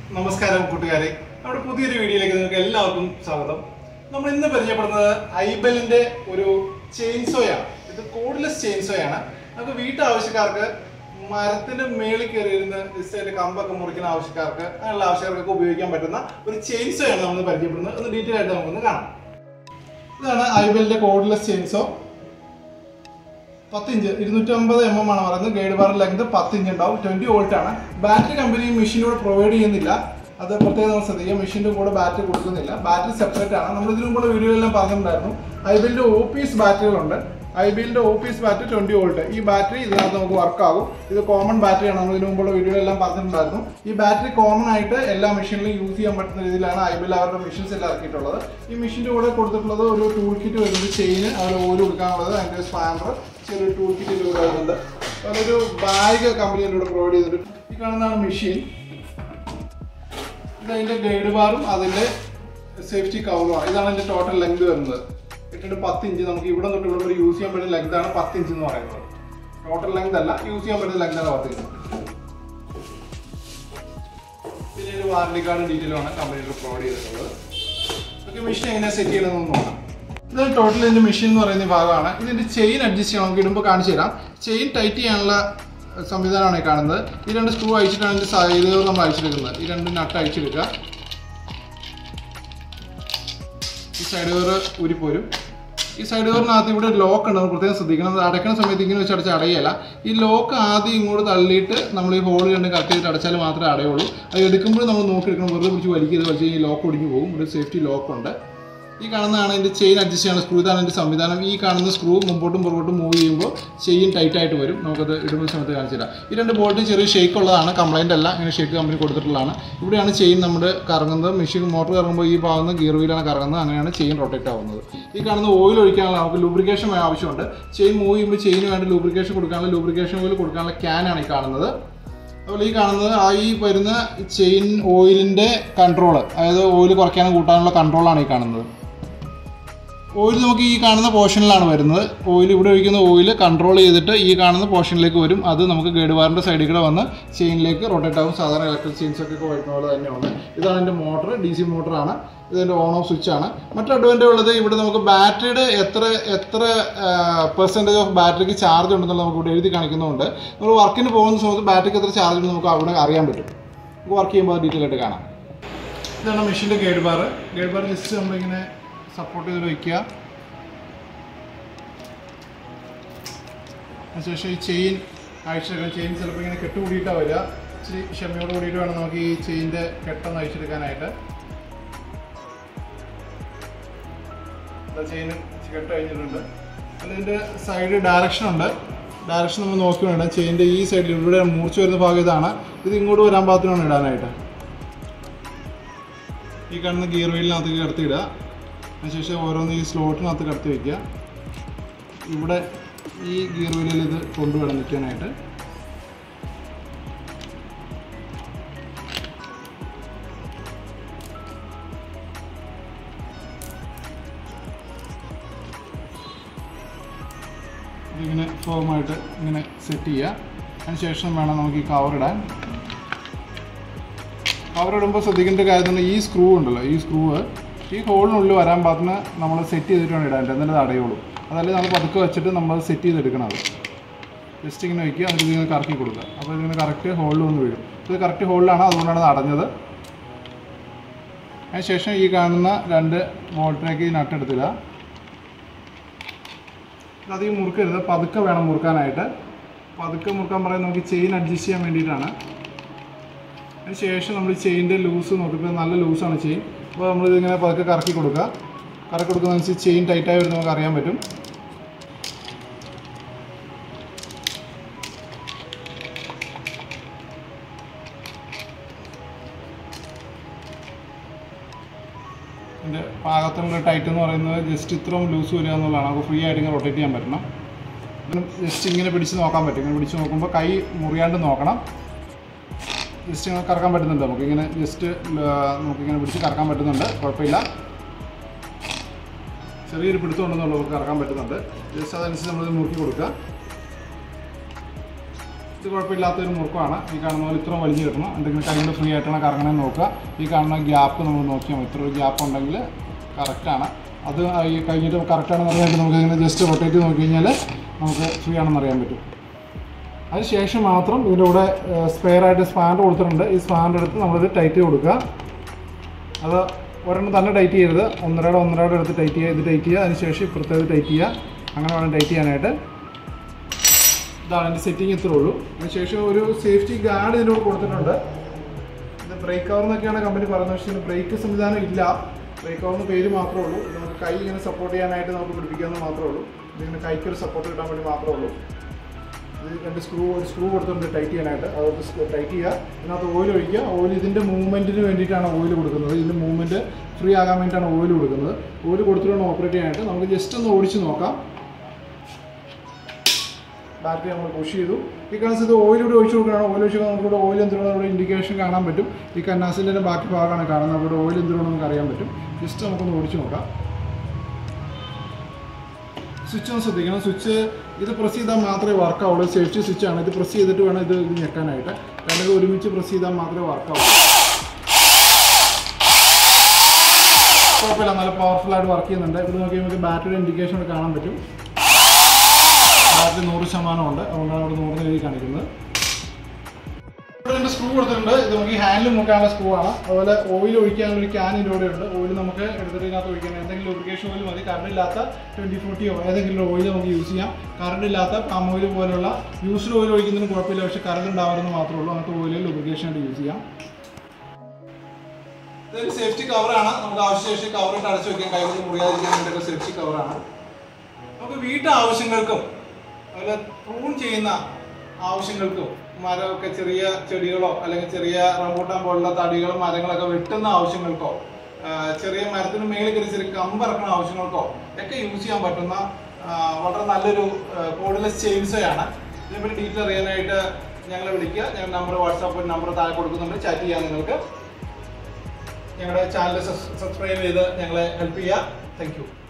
നമസ്കാരം കൂട്ടുകാരെ, നമ്മുടെ പുതിയൊരു വീഡിയോയിലേക്ക് നിങ്ങൾക്ക് എല്ലാവർക്കും സ്വാഗതം. നമ്മൾ ഇന്ന് പരിചയപ്പെടുന്നത് ഐബലിന്റെ ഒരു ചെയിൻസോയാണ്. ഇത് കോഡ്ലെസ് ചെയിൻസോയാണ്. നമുക്ക് വീട്ടാവശ്യക്കാർക്ക് മരത്തിന്റെ മേളിൽ കയറിയിരുന്ന് ജസ്റ്റ് കമ്പൊക്കെ മുറിക്കുന്ന ആവശ്യക്കാർക്ക്, അങ്ങനെയുള്ള ആവശ്യക്കാർക്കൊക്കെ ഉപയോഗിക്കാൻ പറ്റുന്ന ഒരു ചെയിൻസോയാണ് നമ്മൾ പരിചയപ്പെടുന്നത്. ഒന്ന് ഡീറ്റെയിൽ ആയിട്ട് നമുക്കൊന്ന് കാണാം. ഇതാണ് ഐബലിന്റെ കോഡ്ലെസ് ചെയിൻസോ. 10 ഇഞ്ച് 250 mm ആണ് പറയുന്നത്. ഗൈഡ് ബാർ ലെങ്ത് 10 ഇഞ്ച് ഉണ്ടാവും. 20 വോൾട്ട് ആണ്. ബാറ്ററി കമ്പനി മെഷീനോട് പ്രൊവൈഡ് ചെയ്യുന്നില്ല. അത് പ്രത്യേകം നമ്മൾ ശ്രദ്ധിക്കുക. മെഷീൻ്റെ കൂടെ ബാറ്ററി കൊടുക്കുന്നില്ല. ബാറ്ററി സെപ്പറേറ്റ് ആണ്. നമ്മൾ ഇതിനു മുമ്പുള്ള വീഡിയോയിലെല്ലാം പറഞ്ഞിട്ടുണ്ടായിരുന്നു. ഐബലിന്റെ OPS ബാറ്ററികളുണ്ട്. ഐബലിന്റെ OPS ബാറ്ററി 20 വോൾട്ട്. ഈ ബാറ്ററി ഇതിനകത്ത് നമുക്ക് വർക്ക് ആകും. ഇത് കോമൺ ബാറ്ററിയാണ്. നമ്മൾ ഇതിനു മുമ്പുള്ള വീഡിയോയിലെല്ലാം പറഞ്ഞിട്ടുണ്ടായിരുന്നു. ഈ ബാറ്ററി കോമൺ ആയിട്ട് എല്ലാ മെഷീനിലും യൂസ് ചെയ്യാൻ പറ്റുന്ന രീതിയിലാണ് ഐബൽ അവരുടെ മെഷീൻസ് എല്ലാം ഇറക്കിയിട്ടുള്ളത്. ഈ മെഷീൻ്റെ കൂടെ കൊടുത്തിട്ടുള്ളത് ഒരു ടൂൾ കിറ്റ് വരുന്നത്, ചെയിന്, അതുപോലെ ഓയിൽ കൊടുക്കാനുള്ളത്, അതിൻ്റെ സ്പാനർ, ചെറിയൊരു ടൂൾ കിറ്റ് ഇതിലൂടെ വരുന്നുണ്ട്. അതൊരു ബാഗ് കമ്പനിയിലൂടെ പ്രൊവൈഡ് ചെയ്തിട്ടുണ്ട്. ഈ കാണുന്നതാണ് മെഷീൻ. ഇതതിൻ്റെ ഗൈഡ് ബാറും അതിൻ്റെ സേഫ്റ്റി കവറുമാണ്. ഇതാണ് അതിൻ്റെ ടോട്ടൽ ലെങ്ത് വരുന്നത്. 10 ഇഞ്ച്. നമുക്ക് ഇവിടെ തൊട്ട് ഇവിടെ യൂസ് ചെയ്യാൻ പറ്റുന്ന ലെങ്താണ് 10 ഇഞ്ച് എന്ന് പറയുന്നത്. ടോട്ടൽ ലെങ്ത് അല്ല, യൂസ് ചെയ്യാൻ പറ്റുന്ന ലെങ്താണ് 10 ഇഞ്ച്. പിന്നെ ഒരു വാറണ്ടി കാർഡ് ഡീറ്റെയിലാണ് കമ്പനിയിൽ പ്രൊവൈഡ് ചെയ്തിട്ടുള്ളത്. ഓക്കെ, മെഷീൻ എങ്ങനെയാണ് സെറ്റ് ചെയ്യണമെന്ന് നോക്കാം. ഇതാണ് ടോട്ടൽ ഇതിൻ്റെ മെഷീൻ എന്ന് പറയുന്ന ഭാഗമാണ്. ഇതിൻ്റെ ചെയിൻ അഡ്ജസ്റ്റ് ചെയ്യണം. നമുക്ക് ഇടുമ്പോൾ കാണിച്ചു തരാം. ചെയിൻ ടൈറ്റ് ചെയ്യാനുള്ള സംവിധാനമാണ് ഈ കാണുന്നത്. ഈ 2 സ്ക്രൂ അഴിച്ചിട്ടാണ് ഇതിൻ്റെ സൈഡുകൾ നമ്മൾ അഴിച്ചെടുക്കുന്നത്. ഈ 2 നട്ട് അഴിച്ചെടുക്കുക. ഈ സൈഡ് കവർ ഊരിപ്പോരും. ഈ സൈഡ് കവറിനകത്ത് ഇവിടെ ഒരു ലോക്ക് ഉണ്ട്. നമ്മൾ പ്രത്യേകം ശ്രദ്ധിക്കണം. അത് അടയ്ക്കുന്ന സമയത്ത് ഇങ്ങനെ വെച്ച് അടച്ച് അടയല്ല. ഈ ലോക്ക് ആദ്യം ഇങ്ങോട്ട് തള്ളിയിട്ട് നമ്മൾ ഈ ഹോൾ കണ്ട് കറക്റ്റ് ചെയ്തിട്ട് അടച്ചാൽ മാത്രമേ അടയുള്ളൂ. അത് എടുക്കുമ്പോൾ നമ്മൾ നോക്കിയെടുക്കണം. വെറുതെ പിടിച്ച് വലിക്കുന്നത് വലിച്ച് ഈ ലോക്ക് ഒടിഞ്ഞു പോകും. ഒരു സേഫ്റ്റി ലോക്കുണ്ട്. ഈ കാണുന്നതാണ് ഇതിൻ്റെ ചെയിൻ അഡ്ജസ്റ്റ് ചെയ്യുന്ന സ്ക്രൂ. ഇതാണ് ഇതിൻ്റെ സംവിധാനം. ഈ കാണുന്ന സ്ക്രൂ മുമ്പോട്ടും പുറകോട്ടും മൂവ് ചെയ്യുമ്പോൾ ചെയിൻ ടൈറ്റായിട്ട് വരും. നമുക്കത് ഇടുന്ന സമയത്ത് കാണിച്ചു തരാം. ഈ 2 ബോൾട്ട് ചെറിയ ഷേക്ക് ഉള്ളതാണ്. കംപ്ലൈൻ്റ് അല്ല. ഇങ്ങനെ ഷേക്ക് കമ്പനി കൊടുത്തിട്ടുള്ളതാണ്. ഇവിടെയാണ് ചെയിൻ നമ്മുടെ കറങ്ങുന്നത്. മെഷീൻ മോട്ടർ കറങ്ങുമ്പോൾ ഈ ഭാഗത്ത് ഗിയർ വീലാണ് കറങ്ങുന്നത്. അങ്ങനെയാണ് ചെയിൻ റൊട്ടേറ്റ് ആവുന്നത്. ഈ കാണുന്ന ഓയിൽ ഒഴിക്കാനുള്ള നമുക്ക് ലൂബ്രിക്കേഷൻ ആവശ്യമുണ്ട്. ചെയിൻ മൂവ് ചെയ്യുമ്പോൾ ചെയിന് വേണ്ടി ലൂബ്രിക്കേഷൻ കൊടുക്കാനുള്ള ലൂബ്രിക്കേഷൻ ഓയിൽ കൊടുക്കാനുള്ള ക്യാനാണ് ഈ കാണുന്നത്. അതുപോലെ ഈ കാണുന്നത് ഈ വരുന്ന ചെയിൻ ഓയിലിൻ്റെ കൺട്രോള്, അതായത് ഓയിൽ കുറയ്ക്കാനും കൂട്ടാനുള്ള കൺട്രോളാണ് ഈ കാണുന്നത്. ഓയിൽ നമുക്ക് ഈ കാണുന്ന പോർഷനിലാണ് വരുന്നത്. ഓയിൽ ഇവിടെ ഒഴിക്കുന്ന ഓയിൽ കൺട്രോൾ ചെയ്തിട്ട് ഈ കാണുന്ന പോർഷനിലേക്ക് വരും. അത് നമുക്ക് ഗൈഡ് ബാറിൻ്റെ സൈഡിൽ കൂടെ വന്ന് ചെയിനിലേക്ക് റൊട്ടേറ്റ് ആകും. സാധാരണ ഇലക്ട്രിക് ചെയിൻസൊക്കെ വരുന്ന പോലെ തന്നെയാണ്. ഇതാണ് എൻ്റെ മോട്ടർ. DC മോട്ടറാണ്. ഇതിൻ്റെ ഓൺ ഓഫ് സ്വിച്ചാണ്. മറ്റു അഡ്വാൻറ്റേജ് ഉള്ളത് ഇവിടെ നമുക്ക് ബാറ്ററിയുടെ എത്ര പെർസെൻറ്റേജ് ഓഫ് ബാറ്ററിക്ക് ചാർജ് ഉണ്ടെന്നുള്ളത് നമുക്ക് ഇവിടെ എഴുതി കാണിക്കുന്നുണ്ട്. നമ്മൾ വർക്കിന് പോകുന്ന സമയത്ത് ബാറ്ററിക്ക് എത്ര ചാർജ് ഉണ്ടെന്ന് നമുക്ക് അവിടെ അറിയാൻ പറ്റും. നമുക്ക് വർക്ക് ചെയ്യുമ്പോൾ ഡീറ്റെയിൽ ആയിട്ട് കാണാം. ഇതാണ് മെഷീൻ്റെ guide bar. Guide bar just നമ്മളിങ്ങനെ സപ്പോർട്ട് ചെയ്ത് വയ്ക്കുക. അതിനുശേഷം ഈ ചെയിൻ അഴിച്ചെടുക്കണം. ചെയിൻ ചിലപ്പോൾ ഇങ്ങനെ കെട്ടുകൂടിയിട്ടാണ് വരിക. ഇച്ചിരി ക്ഷമയോട് കൂടിയിട്ട് വേണം നമുക്ക് ഈ ചെയിൻ്റെ കെട്ടൊന്ന് അഴിച്ചെടുക്കാനായിട്ട്. ചെയിൻ കെട്ട് കഴിഞ്ഞിട്ടുണ്ട്. അതിൻ്റെ സൈഡ് ഡയറക്ഷനുണ്ട്. ഡയറക്ഷൻ നമ്മൾ നോക്കി വേണം. ചെയിൻ്റെ ഈ സൈഡിൽ ഇവിടെ മൂർച്ച വരുന്ന ഭാഗം ഇതാണ്. ഇത് ഇങ്ങോട്ട് വരാൻ പാകത്തിനാണ് ഇടാനായിട്ട്. ഈ കാണുന്ന ഗിയർ വീലിനകത്ത് കിടത്തിയിടുക. അതിനുശേഷം ഓരോന്ന് ഈ സ്ലോട്ടിനകത്ത് കടത്തി വയ്ക്കുക. ഇവിടെ ഈ ഗിയർ വീലിൽ ഇത് കൊണ്ടുവേണം നിൽക്കാനായിട്ട്. ഇതിങ്ങനെ ഫോമായിട്ട് ഇങ്ങനെ സെറ്റ് ചെയ്യുക. അതിനുശേഷം വേണം നമുക്ക് ഈ കവറിടാൻ. കവറിടുമ്പോൾ ശ്രദ്ധിക്കേണ്ട കാര്യം തന്നെ ഈ സ്ക്രൂ ഉണ്ടല്ലോ, ഈ ഹോളിനുള്ളിൽ വരാൻ പാകത്തിന് നമ്മൾ സെറ്റ് ചെയ്തിട്ട് വേണം ഇടാൻ. എന്നിട്ട് അത് അടയുള്ളൂ. അതല്ലെങ്കിൽ നമ്മൾ പതുക്കെ വെച്ചിട്ട് നമ്മൾ സെറ്റ് ചെയ്തെടുക്കണം. അത് ജസ്റ്റ് ഇങ്ങനെ വയ്ക്കുക. അതിൽ ഇതിങ്ങനെ കറക്കി കൊടുക്കുക. അപ്പോൾ ഇതിങ്ങനെ കറക്റ്റ് ഹോളിൽ വന്ന് വീഴും. ഇത് കറക്റ്റ് ഹോളിലാണ്, അതുകൊണ്ടാണ് അത് അടഞ്ഞത്. അതിനുശേഷം ഈ കാണുന്ന 2 വോൾട്ടിലേക്ക് ഈ നട്ടെടുത്തിടുക. അധികം മുറുക്കരുത്, പതുക്കെ വേണം മുറുക്കാനായിട്ട്. പതുക്കെ മുറുക്കാൻ പറയുന്നത് നമുക്ക് ചെയിൻ അഡ്ജസ്റ്റ് ചെയ്യാൻ വേണ്ടിയിട്ടാണ്. അതിനുശേഷം നമ്മൾ ചെയിൻ്റെ ലൂസ് നോക്കിയപ്പോൾ നല്ല ലൂസാണ് ചെയിൻ. അപ്പോൾ നമ്മളിതിങ്ങനെ പതുക്കെ കറക്കി കൊടുക്കുക. കറക്കി കൊടുക്കുന്നതനുസരിച്ച് ചെയിൻ ടൈറ്റായി വരുന്നത് നമുക്ക് അറിയാൻ പറ്റും. ഇതിൻ്റെ പാകത്തിനുള്ള ടൈറ്റ് എന്ന് പറയുന്നത് ജസ്റ്റ് ഇത്രയും ലൂസ് വരിക എന്നുള്ളതാണ്. നമുക്ക് ഫ്രീ ആയിട്ട് ഇങ്ങനെ റൊട്ടേറ്റ് ചെയ്യാൻ പറ്റണം. ജസ്റ്റ് ഇങ്ങനെ പിടിച്ച് നോക്കാൻ പറ്റും. ഇങ്ങനെ പിടിച്ച് നോക്കുമ്പോൾ കൈ മുറിയാണ്ട് നോക്കണം. ജസ്റ്റ് ഇങ്ങനെ കറക്കാൻ പറ്റുന്നുണ്ട്. നമുക്കിങ്ങനെ ജസ്റ്റ് നമുക്കിങ്ങനെ പിടിച്ച് കറക്കാൻ പറ്റുന്നുണ്ട്. കുഴപ്പമില്ല. ചെറിയൊരു പിടുത്തം ഉണ്ടെന്നുള്ളത് നമുക്ക് കറക്കാൻ പറ്റുന്നുണ്ട്. ജസ്റ്റ് അതനുസരിച്ച് നമ്മൾ നോക്കി കൊടുക്കുക. ഇത് കുഴപ്പമില്ലാത്തൊരു മുറുക്കമാണ്. ഈ കാണുന്ന പോലെ ഇത്ര വലിഞ്ഞ് കിട്ടണം. എന്തെങ്കിലും കൈകൊണ്ട് ഫ്രീ ആയിട്ടാണ് കറങ്ങണമെന്ന് നോക്കുക. ഈ കാണുന്ന ഗ്യാപ്പ് നമ്മൾ നോക്കിയാൽ മതി. ഇത്ര ഒരു ഗ്യാപ്പ് ഉണ്ടെങ്കിൽ കറക്റ്റാണ്. അത് ഈ കഴിഞ്ഞിട്ട് കറക്റ്റാണെന്ന് അറിയാൻ നമുക്ക് ഇങ്ങനെ ജസ്റ്റ് റൊട്ടേറ്റ് ചെയ്ത് നോക്കി കഴിഞ്ഞാൽ നമുക്ക് ഫ്രീ ആണെന്ന് അറിയാൻ പറ്റും. അതിനുശേഷം മാത്രം ഇതിൻ്റെ കൂടെ സ്പെയറായിട്ട് സ്പാൻഡർ കൊടുത്തിട്ടുണ്ട്. ഈ സ്പാൻഡർ എടുത്ത് നമ്മളിത് ടൈറ്റ് ചെയ്ത് കൊടുക്കുക. അത് ഒരെണ്ണം തന്നെ ടൈറ്റ് ചെയ്യരുത്. ഒന്നരയുടെ എടുത്ത് ടൈറ്റ് ചെയ്യുക. ഇത് ടൈറ്റ് ചെയ്യുക. അതിനുശേഷം ഇപ്പുറത്തേത് ടൈറ്റ് ചെയ്യുക. അങ്ങനെ വേണം ടൈറ്റ് ചെയ്യാനായിട്ട്. ഇതാണ് എൻ്റെ സെറ്റിങ് ഇത്രേ ഉള്ളൂ. അതിനുശേഷം ഒരു സേഫ്റ്റി ഗാർഡ് ഇതിനോട് കൊടുത്തിട്ടുണ്ട്. ഇത് ബ്രേക്ക് കവർ എന്നൊക്കെയാണ് കമ്പനി പറയുന്നത്. പക്ഷേ ഇതിന് ബ്രേക്ക് സംവിധാനം ഇല്ല. ബ്രേക്ക് കവറിന് പേര് മാത്രമേ ഉള്ളൂ. നമുക്ക് കൈ ഇങ്ങനെ സപ്പോർട്ട് ചെയ്യാനായിട്ട് നമുക്ക് പിടിപ്പിക്കാമെന്ന് മാത്രമേ ഉള്ളൂ. ഇതിങ്ങനെ കൈക്കൊരു സപ്പോർട്ട് കിട്ടാൻ വേണ്ടി മാത്രമേ ഉള്ളൂ. ഇത് രണ്ട് ഒരു സ്ക്രൂ കൊടുത്തിട്ടുണ്ട് ടൈറ്റ് ചെയ്യാനായിട്ട്. അതൊക്കെ ടൈറ്റ് ചെയ്യുക. ഇതിനകത്ത് ഓയിൽ ഒഴിക്കുക. ഓയിൽ ഇതിൻ്റെ മൂവ്മെൻറ്റിന് വേണ്ടിയിട്ടാണ് ഓയിൽ കൊടുക്കുന്നത്. ഇതിൻ്റെ മൂവ്മെൻറ്റ് ഫ്രീ ആകാൻ വേണ്ടിയിട്ടാണ് ഓയിൽ കൊടുക്കുന്നത്. ഓയിൽ കൊടുത്തിട്ട് ഓപ്പറേറ്റ് ചെയ്യാനായിട്ട് നമുക്ക് ജസ്റ്റ് ഒന്ന് ഓടിച്ച് നോക്കാം. ബാറ്ററി നമ്മൾ പുഷ് ചെയ്തു. ഈ കാണുന്നത് ഇത് ഓയിലൂടെ ഒഴിച്ചു കൊടുക്കുകയാണ്. ഓയിൽ ഒഴിച്ച് നമുക്കിവിടെ ഓയിൽ എന്തിനാണ് ഇവിടെ ഇൻഡിക്കേഷൻ കാണാൻ പറ്റും. ഈ കന്നാസിൻ്റെ ബാക്കി ഭാഗമാണ് കാണുന്നത്. അവിടെ ഓയിൽ എന്തിനാണെന്ന് നമുക്ക് അറിയാൻ പറ്റും. ജസ്റ്റ് നമുക്കൊന്ന് ഓടിച്ച് നോക്കാം. സ്വിച്ച് ഒന്ന് ശ്രദ്ധിക്കണം. സ്വിച്ച് ഇത് പ്രസ് ചെയ്താൽ മാത്രമേ വർക്കാവുള്ളൂ. സേഫ്റ്റി സ്വിച്ചാണ്. ഇത് പ്രസ് ചെയ്തിട്ട് വേണം ഇത് ഞെക്കാനായിട്ട്. രണ്ടും ഒരുമിച്ച് പ്രസ് ചെയ്താൽ മാത്രമേ വർക്കാവുള്ളൂ. കുഴപ്പമില്ല, നല്ല പവർഫുള്ളായിട്ട് വർക്ക് ചെയ്യുന്നുണ്ട്. ഇവിടെ നോക്കി നമുക്ക് ബാറ്ററിയുടെ ഇൻഡിക്കേഷൻ കാണാൻ പറ്റും. ബാറ്ററി 100% ഉണ്ട്. അതുകൊണ്ടാണ് ഇവിടെ 100 എഴുതി കാണിക്കുന്നത്. ഇവിടെ എൻ്റെ സ്ക്രൂ കൊടുത്തിട്ടുണ്ട്. ഇത് നമുക്ക് ഈ ഹാൻഡിൽ മുക്കാനുള്ള സ്ക്രൂ ആണ്. അതുപോലെ ഓയിൽ ഒഴിക്കാനുള്ള ഒരു ക്യാൻ ഇതിലൂടെ ഉണ്ട്. ഓയിൽ നമുക്ക് എടുത്തിട്ട് ഇതിനകത്ത് ഒഴിക്കണം. എന്തെങ്കിലും ലൂബ്രിക്കേഷൻ ഓയിൽ മതി. കറണ്ട് ഇല്ലാത്ത 2040 ഏതെങ്കിലും ഓയിൽ നമുക്ക് യൂസ് ചെയ്യാം. കറണ്ട് ഇല്ലാത്ത പാം ഓയിൽ പോലുള്ള യൂസ്ഡ് ഓയിൽ ഒഴിക്കുന്നതിന് കുഴപ്പമില്ല. പക്ഷേ കറണ്ട് ഉണ്ടാവരുതെന്ന് മാത്രമേ ഉള്ളൂ. അങ്ങനത്തെ ഓയിൽ ലൂബ്രിക്കേഷൻ ആയിട്ട് യൂസ് ചെയ്യാം. ഇതൊരു സേഫ്റ്റി കവറാണ്. നമുക്ക് ആവശ്യശേഷം കവറിട്ട് അടച്ചു വയ്ക്കാൻ, കൈകൊണ്ട് മുറിയാതിരിക്കാൻ വേണ്ടിയൊക്കെ സേഫ്റ്റി കവറാണ്. നമുക്ക് വീട്ടു ആവശ്യങ്ങൾക്കും അതുപോലെ പ്രൂൺ ചെയ്യുന്ന ആവശ്യങ്ങൾക്കും മരമൊക്കെ ചെറിയ ചെടികളോ അല്ലെങ്കിൽ ചെറിയ റംബൂട്ടാൻ പോലുള്ള തടികളോ മരങ്ങളൊക്കെ വെട്ടുന്ന ആവശ്യങ്ങൾക്കോ ചെറിയ മരത്തിന് മേളിൽ കയറി ചെറിയ കമ്പിറക്കുന്ന ആവശ്യങ്ങൾക്കോ ഒക്കെ യൂസ് ചെയ്യാൻ പറ്റുന്ന വളരെ നല്ലൊരു കോർഡ്ലെസ് ചെയിൻസോയാണ്. ഇതിനെപ്പറ്റി ഡീറ്റെയിൽ അറിയാനായിട്ട് ഞങ്ങളെ വിളിക്കുക. ഞങ്ങളുടെ നമ്പർ വാട്സാപ്പ് നമ്പർ താഴെ കൊടുക്കുന്നുണ്ട്. ചാറ്റ് ചെയ്യാം. നിങ്ങൾക്ക് ഞങ്ങളുടെ ചാനൽ സബ്സ്ക്രൈബ് ചെയ്ത് ഞങ്ങളെ ഹെൽപ്പ് ചെയ്യുക. Thank U.